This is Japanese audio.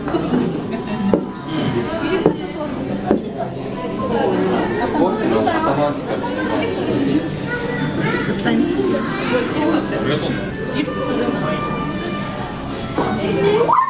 帽子の頭しか見えない。 うさんち。 ありがとうね。